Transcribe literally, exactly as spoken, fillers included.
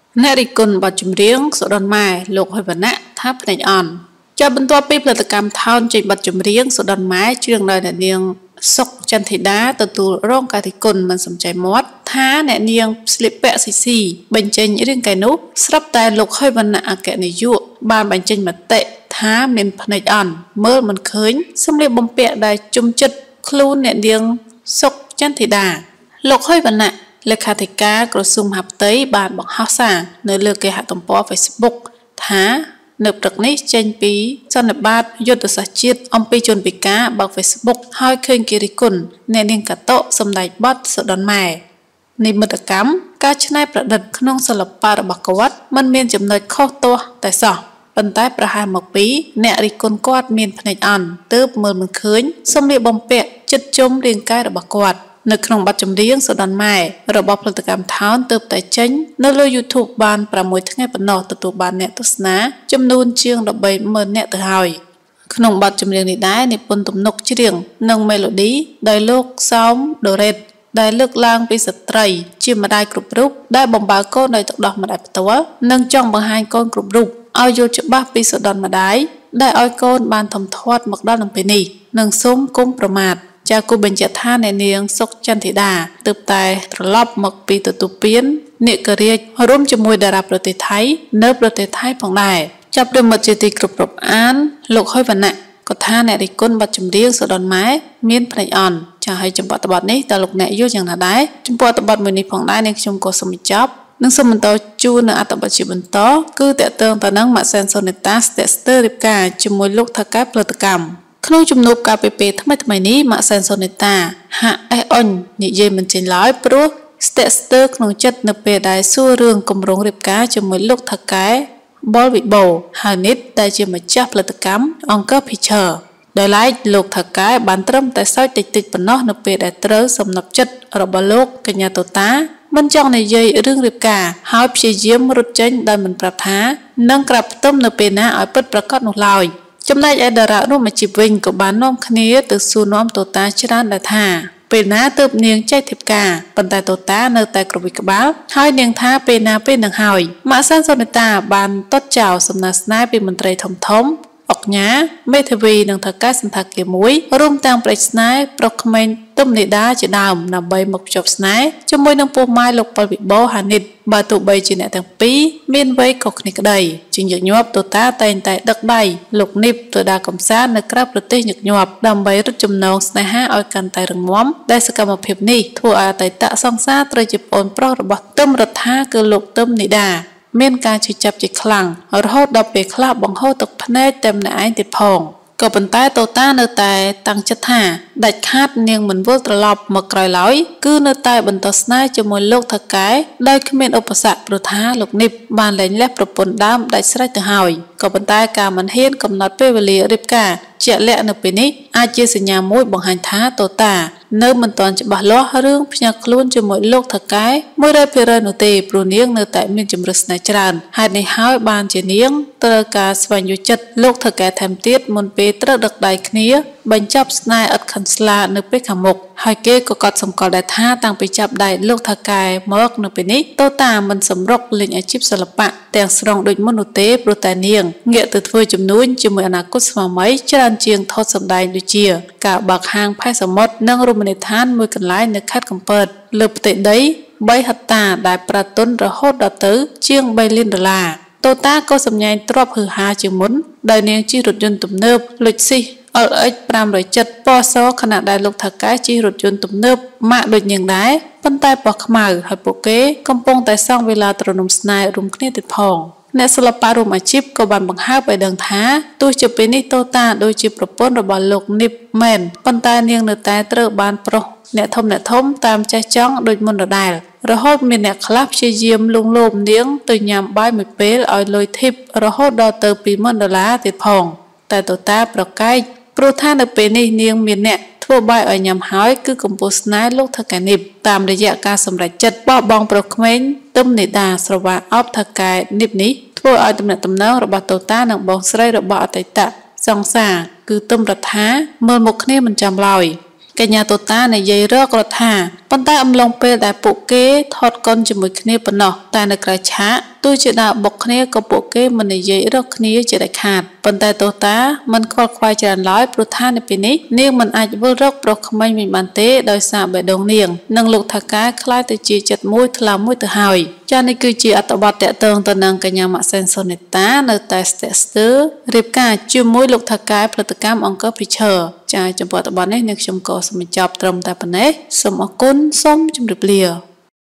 អ្នករិះគន់បទចម្រៀងសុដនម៉ែលោកហុយវណ្ណៈថាភ្នែកអន់ចាប់បន្ទាប់ពីផលិតកម្មថោនចេញបទចម្រៀងសុដនម៉ែច្រៀងដោយអ្នកនាងសុកចន្ទធីតាទទួលរងការរិះគន់មិនសំចៃមាត់ថាអ្នកនាងស្លៀកពាក់ស៊ីស៊ីបញ្ចេញរាងកាយនោះស្រាប់តែលោកហុយវណ្ណៈអគ្គនាយកបានបញ្ចេញមតិថាមានភ្នែកអន់មើលមិនឃើញសម្លៀកបំពាក់ដែលជុំចិត្តខ្លួនអ្នកនាងសុកចន្ទធីតាលោកហុយវណ្ណៈលេខាធិការក្រសួងមហាផ្ទៃបានបង្ហោះសារនៅលើគេហទំព័រ Facebook ថានៅព្រឹកនេះចេញពីសន្និបាតយុទ្ធសាស្ត្រជាតិអំពីជនពិការបើក Facebook ហើយឃើញគេរិះគន់អ្នកនាងកាតុសម្ដែងបទសុដនម៉ែនិមិត្តកម្មការច្នៃប្រឌិតក្នុងសិល្បៈរបស់គាត់មិនមានចំណុចខុសទាស់តែសោះប៉ុន្តែប្រហែលមកពីអ្នករិះគន់គាត់មានភ្នែកអន់ទើបមើលមិនឃើញសម្លៀកបំពាក់ជិតជុំរាងកាយរបស់គាត់នៅក្នុងបទចម្រៀងសុដនម៉ែរបស់ផលិតកម្មថោនទើបតែចេញនៅលើ YouTube បានប្រាំមួយថ្ងៃប៉ុណ្ណោះទទួលបានអ្នកទស្សនាចំនួនជាង ដប់បីម៉ឺន នាក់ទៅហើយក្នុងបទចម្រៀងនេះដែរនិពន្ធទំនុកច្រៀងនិងមេឡូឌីដោយលោកសោមដូរ៉េតដែលលើកឡើងពីស្ត្រីជាម្ដាយគ្រប់រូបដែលបំរើកូនដោយទឹកដោះម្ដាយផ្ទាល់និងចង់បង្ហាញកូនគ្រប់រូបឲ្យយល់ច្បាស់ពីសុដនម្ដាយដែលឲ្យកូនបានធំធាត់មកដល់នឹងពេលនេះនិងសូមគុំប្រមាថចាគូបញ្ជាក់ថាអ្នកនាងសុកចន្ទធីតាទើបតែត្រឡប់មកពីទទួលពាននាគរាជរួមជាមួយតារាប្រទេសថៃនៅប្រទេសថៃផងដែរចាប់ប្រិមត្តជាទីគ្រប់រាប់អានលោកហុយវណ្ណៈក៏ថាអ្នករិះគន់បទចម្រៀងសុដនម៉ែមានភ្នែកអន់ចាហើយចំពោះតបទនេះតើលោកអ្នកយល់យ៉ាងណាដែរចំពោះតបទមួយនេះផងដែរនាងខ្ញុំក៏សូមបញ្ចប់និងសូមបន្តជូននៅអត្ថបទជាបន្តគឺតកតងទៅនឹងម៉ាក់សែនសូនេតាស្ទាក់ស្ទើររៀបការជាមួយលោកថៅកែផលិតកម្មក្នុងជំនួបការពីពេលថ្មីថ្មីនេះម៉ាក់សែនសូនេតាហាក់អេះអុញនិយាយមិនចេញឡើយព្រោះស្ទាក់ស្ទើរក្នុងចិត្តនៅពេលដែលសួររឿងគម្រោងរៀបការជាមួយលោកថៅកែបលវិបូហើយនេះដែលជាម្ចាស់ផលិតកម្មអង្គរ Picture ដោយឡែកលោកថៅកែបានត្រឹមតែសើចតិចតិចប៉ុណ្ណោះនៅពេលដែលត្រូវសំណប់ចិត្តរបស់លោកកញ្ញាតូតាមិនចង់និយាយរឿងរៀបការហើយព្យាយាមរត់ចេញដោយមិនប្រាប់ថានឹងក្រាបផ្ទឹមនៅពេលណាឲ្យពិតប្រាកដនោះឡើយចំណែកឯតារារួមអាជីពវិញក៏បាននាំគ្នាទៅសួរនាំតូតាច្រើនដែរថាពេលណាទើបនាងចែកធៀបការប៉ុន្តែតូតានៅតែក្រវិក្បាលហើយនាងថាពេលណាពេលនឹងហើយម៉ាក់សានសូនេតាបានតត់ចោលសំណើស្នេហ៍ពីមន្ត្រីធំធំអុកញ៉ាមេធាវីនិងថៅកែសន្តាគារមួយរួមទាំងប្រិយស្នេហ៍ប្រុសក្មេងទុំនេដាជាដើមដើម្បីមកភ្ជាប់ស្នេហ៍ជាមួយនឹងពោះម៉ាយលោកប៉ុលវិបូហានិតបើទោះបីជាអ្នកទាំងពីរមានវ័យខុសគ្នាក្តីជាញឹកញាប់តូតាតែងតែដឹកដៃលោកនីបទៅដើរកំសាន្តនៅក្រៅប្រទេសញឹកញាប់ដើម្បីរឹតចំណងស្នេហាឲ្យកាន់តែរឹងមាំដែលសកម្មភាពនេះធ្វើឲ្យអតីតសង្សារត្រូវជាប្អូនប្រុសរបស់ទឹមរដ្ឋាគឺលោកទឹមនេដាមានការជិះចាប់ជាខ្លាំងរហូតដល់ពេលខ្លះបង្ហូរទឹកភ្នែកតែម្នាក់ឯងទៀតផងក៏ប៉ុន្តែតូតានៅតែតាំងចិត្តថាដាច់ខាតនាងមិនវិលត្រឡប់មកក្រោយឡើយគឺនៅតែបន្តស្នេហ៍ជាមួយលោកថៅកែដោយគ្មានឧបសគ្គព្រោះថាលោកនីបបានលែងលះប្រពន្ធដើមដាច់ស្រេចទៅហើយក៏ប៉ុន្តែការមិនហ៊ានកំណត់ពេលវេលារៀបការជាក់លាក់នៅពេលនេះអាចជាសញ្ញាមួយបង្ហាញថាតូតានៅមិនទាន់ច្បាស់លាស់រឿងផ្ញើខ្លួនជាមួយលោកថៅកែ មួយរយភាគរយ នោះទេព្រោះនាងនៅតែមានជំរឿស្នេហ៍ច្រើនហេតុនេះហើយបានជានាងត្រូវការស្វែងយល់ចិត្តលោកថៅកែថែមទៀតមុនពេលត្រូវដឹកដៃគ្នាបញ្ចប់ស្នេហ៍ឥតខិនស្លានៅពេលខាងមុខហើយគេក៏កត់សម្គាល់ដែរថាតាំងពីចាប់ដៃលោកថៅកែមកនៅពេលនេះតូតាមិនសម្រុកលេងអាជីពសិល្បៈទាំងស្រុងដូចមុននោះទេព្រោះតែនាងងាកទៅធ្វើជំនួញជាមួយអនាគតស្វាមីច្រើនជាងថតសម្ដែងដូចជាការបើកហាងផែសមុទ្រនិងរមណីយដ្ឋានមួយកន្លែងនៅខេត្តកំពតលើផ្ទៃដីបីហិកតាដែលប្រាទុនរហូតដល់ទៅជាងបីលានដុល្លារតូតាក៏សម្ញែងទ្រព្យហឺហាជាងមុនដោយនាងជិះរថយន្តទំនើបលុចស៊ីអលអិចប្រាំរយចិតពណ៌សខណៈដែលលោកថៅកែជិះរថយន្តទំនើបម៉ាកដូចនាងដែរប៉ុន្តែពណ៌ខ្មៅហើយពួកគេកំពុងតែសង់វិឡាទ្រនំស្នេហ៍រួមគ្នាទៀតផងអ្នកសិល្បៈរួមអាជីពក៏បានបង្ហើបឲ្យដឹងថាទោះជាពេលនេះតូតាដូចជាប្រពន្ធរបស់លោកនីបមែនប៉ុន្តែនាងនៅតែត្រូវបានប្រុសអ្នកធំអ្នកធំតាមចេះចង់ដូចមុនដដែលរហូតមានអ្នកខ្លះព្យាយាមលួងលោមនាងទៅញ៉ាំបាយមួយពេលឲ្យលុយធីបរហូតដល់ទៅពីរម៉ឺនដុល្លារទៀតផងតែតូតាប្រកែកព្រោះថានៅពេលនេះនាងមានអ្នកធ្វើបាយឲ្យញ៉ាំហើយគឺកំពុងស្នេហ៍លោកថៅកែនីបតាមរយៈការសម្រេចចិត្តបោះបង់ប្រុសក្មេងទឹមនេដាស្រវាអបថៅកែនីបនេះធ្វើឲ្យទំនាក់ទំនងរបស់តូតានិងបងស្រីរបស់អតីតសង្សារគឺទឹមរដ្ឋាមើលមុខគ្នាមិនចាំឡើយកញ្ញាតូតានិយាយរករដ្ឋាប៉ុន្តែអំឡុងពេលដែលពួកគេថតកុនជាមួយគ្នាប៉ុណ្ណោះតែនៅក្រៅឆាកទោះជាដើរបុកគ្នាក៏ពួកគេមិននិយាយរកគ្នាជាដាច់ខាតប៉ុន្តែតូតាមិនខ្វល់ខ្វាយច្រើនឡើយព្រោះថានៅពេលនេះនាងមិនអាចវិលរកប្រុសក្មេងវិញបានទេដោយសារបេះដូងនាងនិងលោកថាការខ្លាយទៅជាចិត្តមួយថ្លាមួយទៅហើយចា៎នេះគឺជាអត្ថបទតាក់ទងទៅនឹងកញ្ញាម៉ាក់សែនសូនេតានៅតែស្ទាក់ស្ទើររៀបការជាមួយលោកថាការផលិតកម្មអង្គរ Picture ចា៎ចំពោះអត្ថបទនេះនាងខ្ញុំក៏សូមបញ្ចប់ត្រឹមតែប៉ុណ្ណេះសូមអរគុណសូមជម្រាបលា